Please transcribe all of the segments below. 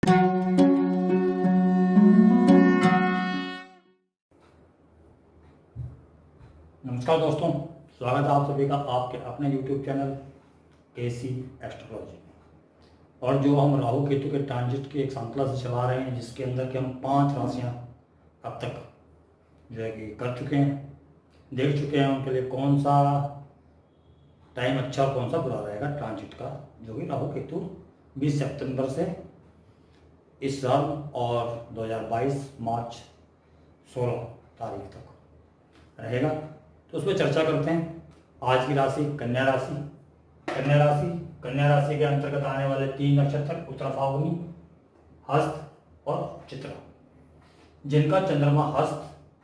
नमस्कार दोस्तों, स्वागत है आप सभी का आपके अपने YouTube चैनल केसी एस्ट्रोलॉजी में। और जो हम राहु केतु के ट्रांजिट की एक श्रृंखला से चला रहे हैं, जिसके अंदर कि हम 5 राशियां अब तक जो है कि कर चुके हैं, देख चुके हैं उनके लिए कौन सा टाइम अच्छा और कौन सा बुरा रहेगा ट्रांजिट का, जो कि राहु केतु 20 सितंबर से इस साल और 2022 मार्च 16 तारीख तक रहेगा। तो उस पर चर्चा करते हैं। आज की राशि कन्या राशि। कन्या राशि के अंतर्गत आने वाले 3 नक्षत्र उत्तरा फाल्गुनी, हस्त और चित्रा। जिनका चंद्रमा हस्त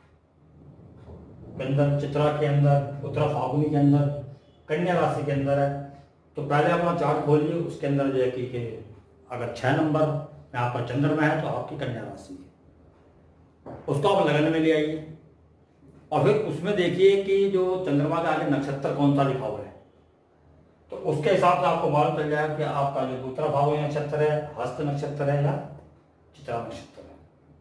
के अंदर, चित्रा के अंदर, उत्तरा फाल्गुनी के अंदर, कन्या राशि के अंदर है, तो पहले अपना चार्ट खोलिए। उसके अंदर जो है कि अगर 6 नंबर में आपका चंद्रमा है तो आपकी कन्या राशि है, उसको आप लगन में ले आइए और फिर उसमें देखिए कि जो चंद्रमा के आगे नक्षत्र कौन सा लिखा हुआ है, तो उसके हिसाब से आपको मालूम चल जाएगा कि आपका जो उत्तरा फाल्गुनी नक्षत्र है, हस्त नक्षत्र है या चित्रा नक्षत्र है।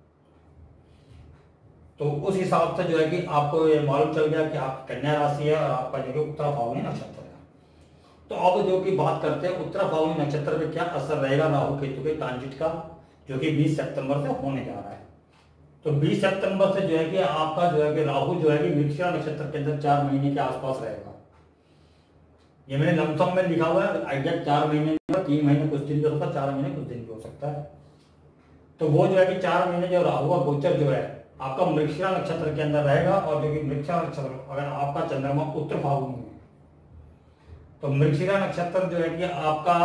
तो उस हिसाब से जो है कि आपको ये मालूम चल गया कि आपकी कन्या राशि है और आपका जो कि उत्तरा फाल्गुनी नक्षत्र है। तो अब जो कि बात करते हैं उत्तरा फाल्गुनी नक्षत्र पे क्या असर रहेगा राहु केतु के ट्रांजिट का, जो कि 20 सितंबर से होने जा रहा है। तो 20 सितंबर से जो है कि आपका जो है कि राहु जो है कि मृगशिरा नक्षत्र के अंदर 4 महीने के आसपास रहेगा। ये मैंने लमसम में लिखा हुआ है, आइडिया 4 महीने, 3 महीने कुछ दिन भी हो सकता है, 4 महीने कुछ दिन भी हो सकता है। तो वो जो है कि 4 महीने जो राहु का गोचर जो है आपका मृगशिरा नक्षत्र के अंदर रहेगा। और जो कि मृगशिरा नक्षत्र अगर आपका चंद्रमा उत्तर फाल्गुनी में, तो मृगशिरा नक्षत्र जो है कि आपका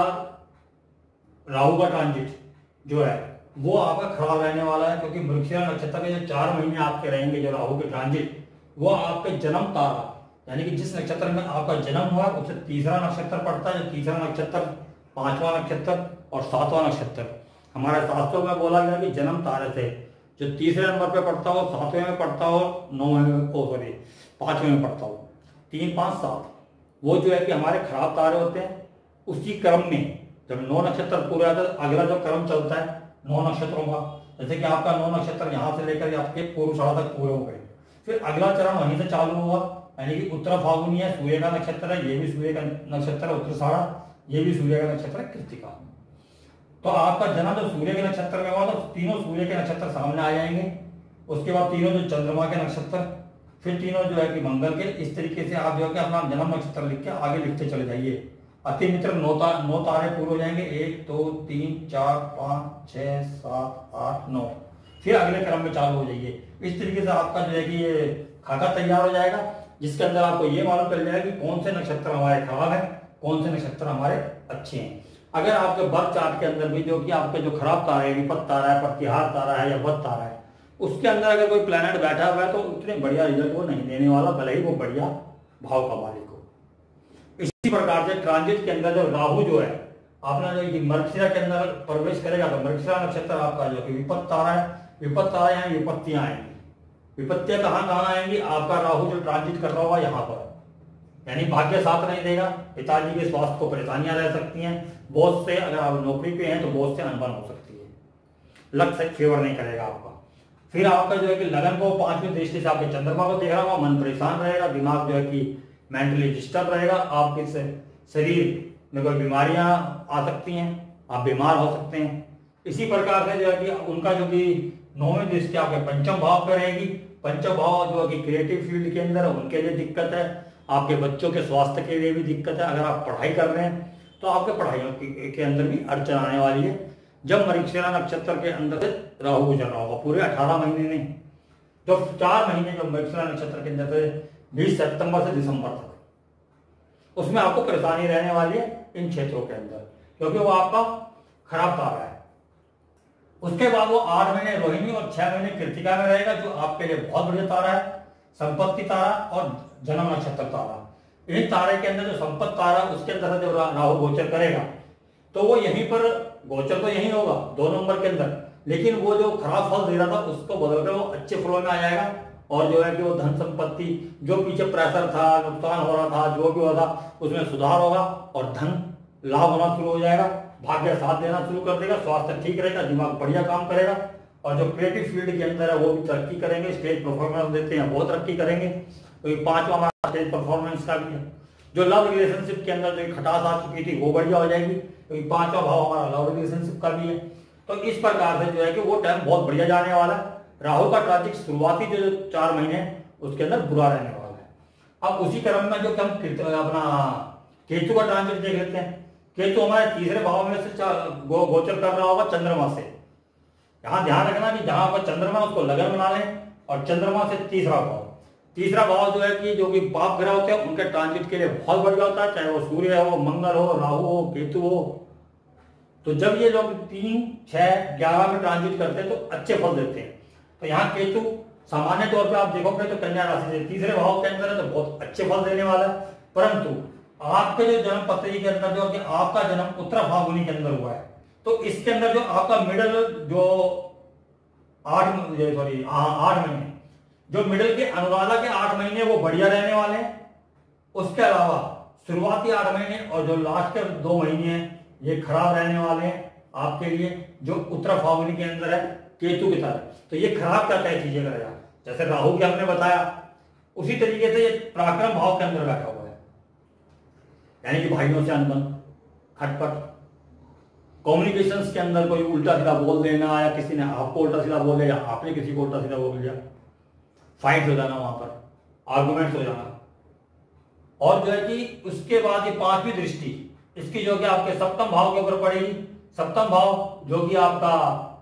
राहु का ट्रांजिट जो है वो आपका खराब रहने वाला है, क्योंकि मृगशिरा नक्षत्र के जो 4 महीने आपके रहेंगे जो राहु के ट्रांजिट, वो आपके जन्म तारा यानी कि जिस नक्षत्र में आपका जन्म हुआ उससे तीसरा नक्षत्र पड़ता है। जो तीसरा नक्षत्र, 5वां नक्षत्र और 7वां नक्षत्र, हमारे शास्त्रों में बोला गया कि जन्म तारे से जो तीसरे नंबर पे पड़ता हो, 7वें में पड़ता हो, 9वें में, 5वें में पड़ता हो, 3, 5, 7, वो जो है कि हमारे खराब तारे होते हैं। उसी क्रम में जब 9 नक्षत्र पूरे आते हैं, अगला जो क्रम चलता है 9 नक्षत्रों का, जैसे कि आपका 9 नक्षत्र यहाँ से लेकर आपके पूर्वाषाढ़ा तक पूरे हो गए, फिर अगला चरण वहीं से चालू हुआ, यानी कि उत्तरा फाल्गुनी है, सूर्य का नक्षत्र है, ये भी सूर्य का नक्षत्र है, उत्तराषाढ़ा ये भी सूर्य का नक्षत्र है, कृत्तिका। तो आपका जन्म जो सूर्य के नक्षत्र में हुआ तो तीनों सूर्य के नक्षत्र सामने आ जाएंगे। उसके बाद तीनों जो चंद्रमा के नक्षत्र, फिर तीनों जो है कि मंगल के। इस तरीके से आप जो है कि अपना जन्म नक्षत्र लिख के आगे लिखते चले जाइए। अति मित्र 9 तारे पूरे हो जाएंगे, 1, 2, 3, 4, 5, 6, 7, 8, 9, फिर अगले क्रम में चालू हो जाइए। इस तरीके से आपका जो है कि ये खाका तैयार हो जाएगा, जिसके अंदर आपको ये मालूम चल जाएगा कि कौन से नक्षत्र हमारे खराब है, कौन से नक्षत्र हमारे अच्छे हैं। अगर आपके बर्थ चार्ट के अंदर भी जो कि आपके जो खराब तारा है, विपत्त तारा है, प्रतिहार तारा है या वध तारा है, उसके अंदर अगर कोई प्लैनेट बैठा हुआ है तो उतने बढ़िया रिजल्ट वो नहीं देने वाला, भले ही वो बढ़िया भाव का मालिक हो। इसी प्रकार से ट्रांजिट के अंदर जो राहु जो है अपना जो मृगशिरा के अंदर प्रवेश करेगा, तो मृगशिरा नक्षत्र आपका जो कि विपत्त तारा है, विपत्त तारा यहाँ विपत्तियां आएंगी। विपत्तियां कहाँ आएंगी? आपका राहु जो ट्रांजिट कर रहा होगा यहाँ पर, यानी भाग्य साथ नहीं देगा, पिताजी के स्वास्थ्य को परेशानियां रह सकती हैं, बॉस से, अगर आप नौकरी पे हैं तो बॉस से अनबन हो सकती है, लक से फेवर नहीं करेगा आपका। फिर आपका जो है कि लगन को 5वीं दृष्टि से आपके चंद्रमा को देख रहा होगा, मन परेशान रहेगा, दिमाग जो है कि मेंटली डिस्टर्ब रहेगा, आपके शरीर में कोई बीमारियां आ सकती हैं, आप बीमार हो सकते हैं। इसी प्रकार से जो है कि उनका जो कि 9वीं दृष्टि आपके पंचम भाव पर रहेगी। पंचम भाव जो है कि क्रिएटिव फील्ड के अंदर उनके लिए दिक्कत है, आपके बच्चों के स्वास्थ्य के लिए भी दिक्कत है। अगर आप पढ़ाई कर रहे हैं तो आपके पढ़ाइयों के अंदर भी अड़चन आने वाली है। जब मृगशिरा नक्षत्र के अंदर से राहु गुजर रहा होगा पूरे 18 महीने में, जो 4 महीने जो मृगशिरा नक्षत्र के अंदर से 20 सितंबर से दिसंबर तक, उसमें आपको परेशानी रहने वाली है इन क्षेत्रों के अंदर, क्योंकि वो आपका खराब तारा है। उसके बाद वो 8 महीने रोहिणी और 6 महीने कृत्तिका में रहेगा, जो आपके लिए बहुत बढ़िया तारा है, संपत्ति तारा और जन्म नक्षत्र तारा। इन तारे के अंदर जो संपत्ति तारा, उसके अंदर जब राहु गोचर करेगा तो वो यहीं पर गोचर तो यही होगा 2 नंबर के अंदर, लेकिन वो जो खराब फल दे रहा था उसको बदलकर वो अच्छे फलों में आ जाएगा। और जो है कि वो धन संपत्ति जो पीछे प्रेशर था, नुकसान हो रहा था, जो भी हो रहा था, उसमें सुधार होगा और धन लाभ होना शुरू हो जाएगा। भाग्य साथ देना शुरू कर देगा, स्वास्थ्य ठीक रहेगा, दिमाग बढ़िया काम करेगा, और जो क्रिएटिव फील्ड के अंदर है वो भी तरक्की करेंगे, स्टेज परफॉर्मेंस देते हैं वो तरक्की करेंगे। तो ये 5वां हमारा स्टेज परफॉर्मेंस का भी है। जो लव रिलेशनशिप के अंदर जो खटास आ चुकी थी वो बढ़िया हो जाएगी, क्योंकि 5वां भाव हमारा लव रिलेशनशिप का भी है। तो इस प्रकार से जो है कि वो टाइम बहुत बढ़िया जाने वाला है। राहु का ट्रांजिट शुरुआती जो 4 महीने उसके अंदर बुरा रहने वाला है। अब उसी क्रम में जो हम अपना केतु का ट्रांजिट देख लेते हैं। केतु हमारे तीसरे भाव में से गोचर कर रहा होगा चंद्रमा से। यहाँ ध्यान रखना कि जहां पर चंद्रमा उसको लगन बना लें, और चंद्रमा से तीसरा भाव जो है कि जो कि पाप ग्रह होते हैं उनके ट्रांजिट के लिए बहुत बढ़िया होता है, चाहे वो सूर्य हो, मंगल हो, राहु हो, केतु हो। तो जब ये लोग 3, 6, 11 में ट्रांजिट करते हैं तो अच्छे फल देते हैं। तो यहाँ केतु सामान्य तौर पे आप देखोगे तो कन्या राशि से तीसरे भाव के अंदर है तो बहुत अच्छे फल देने वाला है। परंतु आपके जो जन्म पत्री के अंदर जो कि आपका जन्म उत्तर फाल्गुनी के अंदर हुआ है, तो इसके अंदर जो आपका मिडल जो 8 महीने, जो मिडल के अनुराधा के 8 महीने वो बढ़िया रहने वाले हैं। उसके अलावा शुरुआती 8 महीने और जो लास्ट के 2 महीने हैं ये खराब रहने वाले हैं आपके लिए, जो उत्तर फाल्गुनी के अंदर है केतु की तरह। तो ये खराब क्या क्या चीजें करेगा, जैसे राहु के हमने बताया उसी तरीके से ये पराक्रम भाव के अंदर बैठा हुआ है, यानी कि भाइयों से अनबन, खटपट, कम्युनिकेशंस के अंदर कोई उल्टा सीधा बोल देना, या किसी ने आपको उल्टा सीधा बोल दिया या आपने किसी को उल्टा सीधा बोल दिया, फाइट हो जाना, वहां पर आर्गुमेंट्स हो जाना। और जो है कि उसके बाद ये 5वीं दृष्टि इसकी जो कि आपके सप्तम भाव के ऊपर पड़ेगी। सप्तम भाव जो कि आपका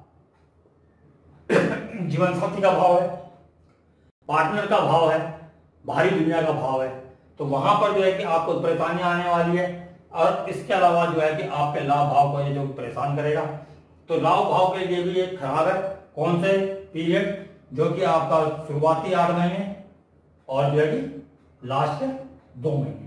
जीवन साथी का भाव है, पार्टनर का भाव है, बाहरी दुनिया का भाव है। तो वहां पर जो है कि आपको परेशानियां आने वाली है। और इसके अलावा जो है कि आपके लाभ भाव को ये जो परेशान करेगा। तो लाभ भाव के लिए भी ये खराब है। कौन से पीरियड, जो कि आपका शुरुआती 8 महीने और जो है कि लास्ट के 2 महीने।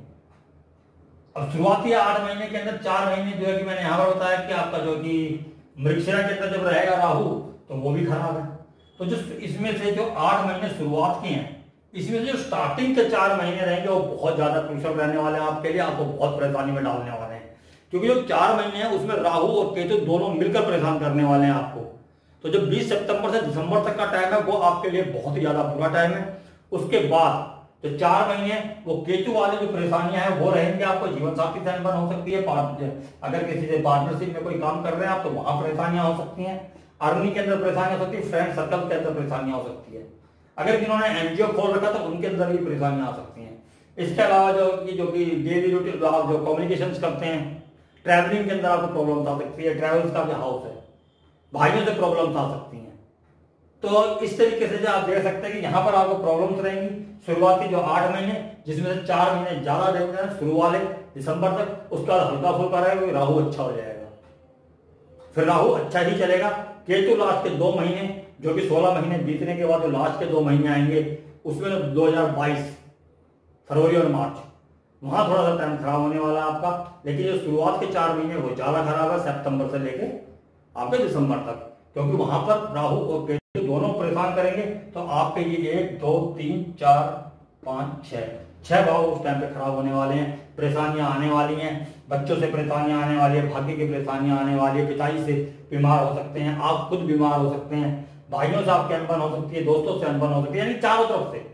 अब शुरुआती 8 महीने के अंदर 4 महीने जो है कि मैंने यहां पर बताया कि आपका जो कि मृगशिरा के अंदर जब रहेगा राहु तो वो भी खराब है। तो जो इसमें से जो 8 महीने शुरुआत के हैं, इसमें जो स्टार्टिंग के 4 महीने रहेंगे वो बहुत ज्यादा क्रूशियल रहने वाले हैं आपके लिए, आपको बहुत परेशानी में डालने वाले हैं। क्योंकि जो 4 महीने हैं उसमें राहु और केतु दोनों मिलकर परेशान करने वाले हैं आपको। तो जो 20 सितंबर से दिसंबर तक का टाइम है वो आपके लिए बहुत ही ज्यादा बुरा टाइम है। उसके बाद जो 4 महीने वो केतु वाले जो परेशानियां हैं वो रहेंगे। आपको जीवन साथी से अनबन हो सकती है, अगर किसी से पार्टनरशिप में कोई काम कर रहे हैं आप तो वहां परेशानियां हो सकती हैं, अर्निंग के अंदर परेशानियां हो सकती है, फ्रेंड सर्कल के अंदर परेशानियां हो सकती है, अगर जिन्होंने एनजीओ खोल रखा तो उनके अंदर भी परेशानियां आ सकती हैं। इसके अलावा जो कि डेली रूटीन आप जो कम्युनिकेशन करते हैं, ट्रैवलिंग के अंदर आपको प्रॉब्लम आ सकती है, ट्रैवल्स का भी हाउस है, भाइयों से प्रॉब्लम्स आ सकती हैं। तो इस तरीके से जो आप देख सकते हैं कि यहाँ पर आपको प्रॉब्लम्स रहेंगी। शुरुआती जो 8 महीने जिसमें से 4 महीने ज्यादा रहेंगे शुरू वाले दिसंबर तक, उसका हल्का फुल्का रहेगा, राहु अच्छा हो जाएगा, फिर राहु अच्छा ही चलेगा। केतु लास्ट के 2 महीने जो कि 16 महीने बीतने के बाद जो लास्ट के 2 महीने आएंगे उसमें 2022 फरवरी और मार्च, वहां थोड़ा सा टाइम खराब होने वाला है आपका। लेकिन जो शुरुआत के 4 महीने वो ज्यादा खराब है, सितंबर से लेके आपके दिसंबर तक, क्योंकि वहां पर राहु और केतु दोनों परेशान करेंगे। तो आपके ये 1, 2, 3, 4, 5, 6 भाव उस टाइम पे खराब होने वाले हैं, परेशानियां आने वाली हैं, बच्चों से परेशानियां आने वाली है, भाग्य की परेशानियां आने वाली है, पिताजी से बीमार हो सकते हैं, आप खुद बीमार हो सकते हैं, भाइयों से आपकी अनबन हो सकती है, दोस्तों से अनबन हो सकती है, यानी चारों तरफ से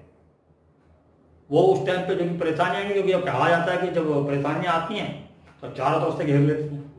वो उस टाइम पे जो परेशानियां आएंगी। क्योंकि अब कहा जाता है कि जब परेशानियां आती हैं तो चारों तरफ से घेर लेती हैं।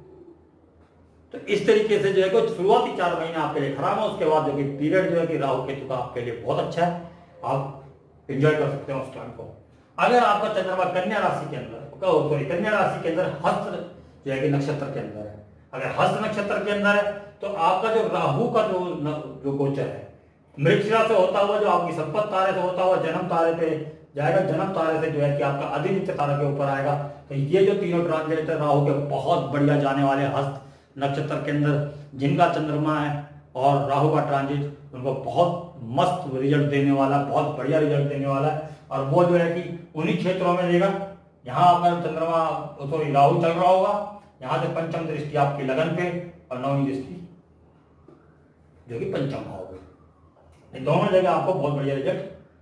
तो इस तरीके से जो है कि शुरुआती 4 महीने आपके लिए खराब है। उसके बाद जो कि पीरियड जो है कि राहु केतु का आपके लिए बहुत अच्छा है, आप एंजॉय कर सकते हैं उस टाइम को। अगर आपका चंद्रमा कन्या राशि के अंदर, कन्या राशि के अंदर हस्त जो है कि नक्षत्र के अंदर है, अगर हस्त नक्षत्र के अंदर है तो आपका जो राहु का जो गोचर है मृगशिरा से होता हुआ जो आपकी संपत्ति तारे से होता हुआ जन्म तारे पे जाएगा, जन्म तारे से जो है कि आपका अधिनित्य तारा के ऊपर आएगा। तो ये जो तीनों ट्रांजिट राहु के बहुत बढ़िया जाने वाले हस्त नक्षत्र के अंदर जिनका चंद्रमा है और राहु का ट्रांजिट उनको बहुत मस्त रिजल्ट देने वाला, बहुत बढ़िया रिजल्ट देने वाला है। और वो जो है कि उन्हीं क्षेत्रों में देगा यहाँ अगर चंद्रमा राहु चल रहा होगा, यहाँ से पंचम दृष्टि आपकी लगन पे और 9वीं दृष्टि जो कि पंचम भाव पे, दोनों जगह आपको बहुत बढ़िया रिजल्ट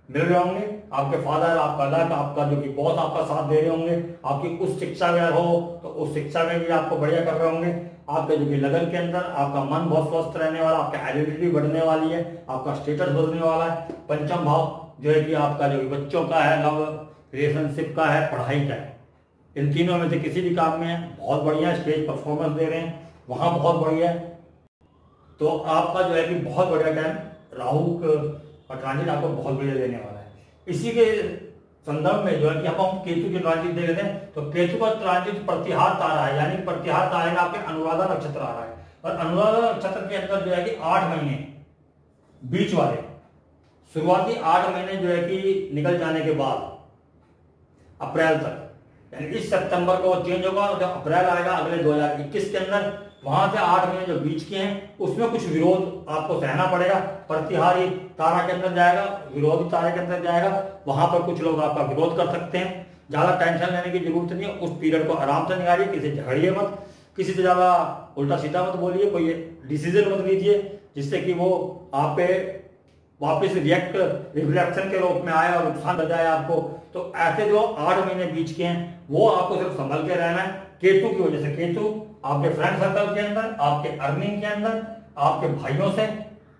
मिल रहे होंगे, आपके फादर, आपका लक, आपका जो कि बॉस आपका साथ दे रहे होंगे, आपकी उस शिक्षा में हो तो उस शिक्षा में भी आपको बढ़िया कर रहे होंगे, आपके जो कि लगन के अंदर आपका मन बहुत स्वस्थ रहने वाला, आपका आइडेंटिटी बढ़ने वाली है, आपका स्टेटस बढ़ने वाला है। पंचम भाव जो है कि आपका जो बच्चों का है, लव रिलेशनशिप का है, पढ़ाई का है, इन तीनों में से किसी भी काम में बहुत बढ़िया स्टेज परफॉर्मेंस दे रहे हैं, वहां बहुत बढ़िया है। तो आपका जो है कि बहुत बढ़िया टाइम राहु का ट्रांजिट आपको बहुत बढ़िया देने वाला है। इसी के संदर्भ में जो है कि हम केतु के ट्रांजिट देख लेते हैं, तो केतु का ट्रांजिट प्रतिहार तारा है, यानी प्रतिहार तारे का आपके अनुराधा नक्षत्र आ रहा है, और अनुराधा नक्षत्र के अंदर जो है कि 8 महीने बीच वाले शुरुआती 8 महीने जो है कि निकल जाने के बाद अप्रैल तक, यानी इस सितंबर को चेंज होगा और जब अप्रैल आएगा अगले 2021 के अंदर, वहां से 8 महीने जो बीच के हैं उसमें कुछ विरोध आपको सहना पड़ेगा। प्रतिहारी तारा के अंदर जाएगा, विरोधी तारे के अंदर जाएगा, वहां पर कुछ लोग आपका विरोध कर सकते हैं। ज्यादा टेंशन लेने की जरूरत नहीं है, उस पीरियड को आराम से निकालिए, किसी से झगड़िए मत, किसी से ज्यादा उल्टा सीधा मत बोलिए, कोई डिसीजन मत लीजिए जिससे कि वो आप पे वापस रिफ्लेक्शन के रूप में आए और नुकसान बजाए आपको। तो ऐसे जो 8 महीने बीच के हैं वो आपको सिर्फ संभल के रहना है केतु की वजह से। केतु आपके फ्रेंड सर्कल के अंदर, आपके अर्निंग के अंदर, आपके भाइयों से,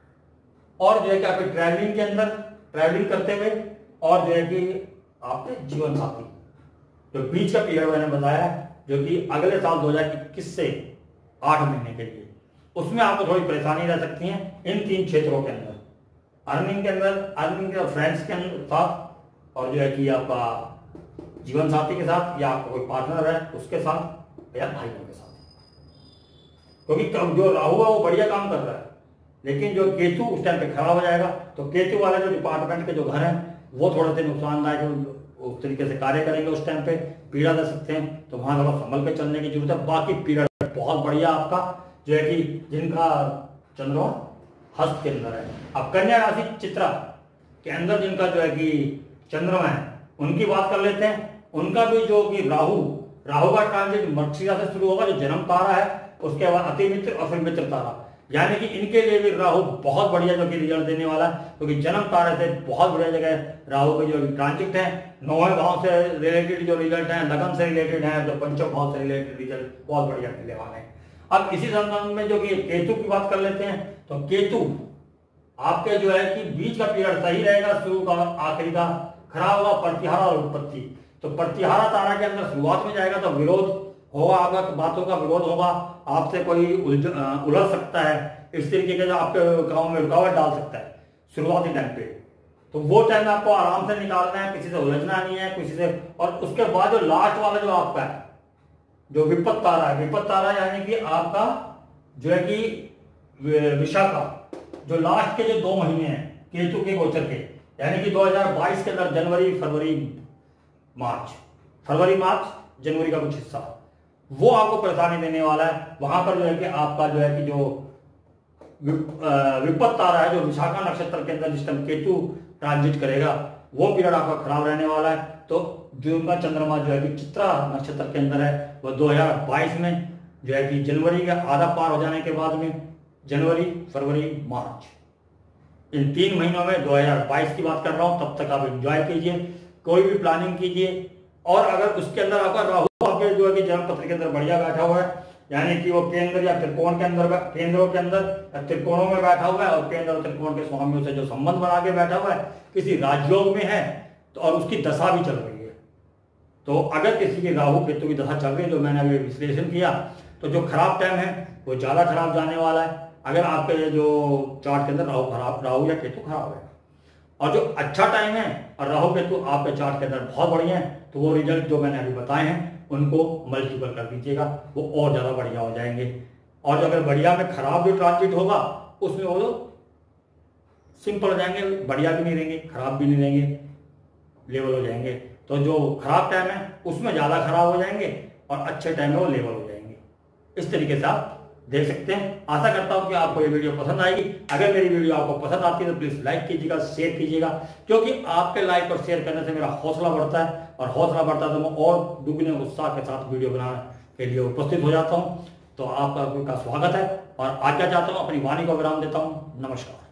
और जो है कि आपके ट्रैवलिंग के अंदर, ट्रैवलिंग करते हुए, और जो है कि आपके जीवन साथी, जो बीच का पीरियड मैंने बताया जो कि अगले साल 2021 से 8 महीने के लिए, उसमें आपको थोड़ी परेशानी रह सकती है इन 3 क्षेत्रों के अंदर, अर्निंग के अंदर, अर्निंग के फ्रेंड्स के साथ, और जो है कि आपका जीवन साथी के साथ, या आपका कोई पार्टनर है उसके साथ, या भाइयों के साथ। क्योंकि जो राहु है वो बढ़िया काम कर रहा है, लेकिन जो केतु उस टाइम पे खराब हो जाएगा। तो केतु वाले जो डिपार्टमेंट के जो घर हैं वो थोड़े से नुकसानदायक उस तरीके से कार्य करेंगे, उस टाइम पे पीड़ा दे सकते हैं, तो वहां थोड़ा संभल के चलने की जरूरत है। बाकी पीरियड बहुत बढ़िया आपका जो है कि जिनका चंद्रमा हस्त के अंदर है। अब कन्या राशि चित्रा के अंदर जिनका जो है कि चंद्रमा है उनकी बात कर लेते हैं। उनका भी जो कि राहु का ट्रांजिट मृगशिरा से शुरू होगा, जो जन्म तारा है, उसके बाद अति मित्र और फिर मित्र तारा, यानी कि इनके लिए भी राहु बहुत बढ़िया जो कि रिजल्ट देने वाला है, क्योंकि जन्म तारे से बहुत बढ़िया जगह राहु के जो ट्रांजिट है, 9वें भाव से रिलेटेड जो रिजल्ट है, लगन से रिलेटेड है, जो पंचम भाव से रिलेटेड रिजल्ट बहुत बढ़िया मिलने वाले हैं। अब इसी संबंध में जो कि केतु की बात कर लेते हैं, तो केतु आपके जो है कि बीच का पीरियड सही रहेगा, शुरू का आखिरी का खराब होगा, प्रतिहारा और उत्पत्ति। तो प्रतिहारा तारा के अंदर शुरुआत में जाएगा तो विरोध होगा, आपका बातों का विरोध होगा, आपसे कोई उलझ सकता है, इस तरीके के जो आपके गांव में रुकावट डाल सकता है शुरुआती टाइम पे। तो वो टाइम आपको आराम से निकालना है, किसी से उलझना नहीं है, किसी से। और उसके बाद जो लास्ट वाला जो आपका है, जो विपत्त तारा है, विपत्त तारा यानी कि आपका जो है कि विशाखा, जो लास्ट के जो 2 महीने हैं केतु के गोचर के, यानी कि 2022 के अंदर फरवरी मार्च जनवरी का कुछ हिस्सा, वो आपको परेशानी देने वाला है। वहां पर जो है कि आपका जो है कि जो विपत्त तारा है, जो विशाखा नक्षत्र के अंदर जिस टाइम केतु ट्रांजिट करेगा, वो पीरियड आपका खराब रहने वाला है। तो जो उनका चंद्रमा जो है कि चित्रा नक्षत्र के अंदर है, वो 2022 में जो है कि जनवरी का आधा पार हो जाने के बाद में, जनवरी, फरवरी, मार्च, इन 3 महीनों में 2022 की बात कर रहा हूं, तब तक आप एंजॉय कीजिए, कोई भी प्लानिंग कीजिए। और अगर उसके अंदर आपका राहु आपके जो है कि जन्म पत्र के अंदर बढ़िया बैठा हुआ है, यानी कि वो केंद्र या त्रिकोण के अंदर, केंद्रों के अंदर या त्रिकोणों में बैठा हुआ है, और केंद्र और त्रिकोण के स्वामियों से जो संबंध बना के बैठा हुआ है, किसी राजयोग में है, तो और उसकी दशा भी चल रही है। तो अगर किसी की राहु केतु की दशा चल रही है, जो मैंने अभी विश्लेषण किया, तो जो खराब टाइम है वो ज्यादा खराब जाने वाला है। अगर आपके जो चार्ट के अंदर राहु या केतु खराब है, और जो अच्छा टाइम है और राहु केतु आपके चार्ट के अंदर बहुत बढ़िया है, तो वो रिजल्ट जो मैंने अभी बताए हैं उनको मल्टीपल कर दीजिएगा, वो और ज्यादा बढ़िया हो जाएंगे। और जो अगर बढ़िया में खराब जो ट्रांजिट होगा उसमें वो सिंपल हो जाएंगे, बढ़िया भी नहीं रहेंगे, खराब भी नहीं रहेंगे, लेवल हो जाएंगे। तो जो खराब टाइम है उसमें ज्यादा खराब हो जाएंगे, और अच्छे टाइम में वो लेवल हो जाएंगे। इस तरीके से आप देख सकते हैं। आशा करता हूं कि आपको ये वीडियो पसंद आएगी। अगर मेरी वीडियो आपको पसंद आती है तो प्लीज लाइक कीजिएगा, शेयर कीजिएगा, क्योंकि आपके लाइक और शेयर करने से मेरा हौसला बढ़ता है, और हौसला बढ़ता है तो मैं और दुगने उत्साह के साथ वीडियो बनाने के लिए उपस्थित हो जाता हूं। तो आपका स्वागत है, और आज्ञा चाहता हूं, अपनी वाणी को विराम देता हूं। नमस्कार।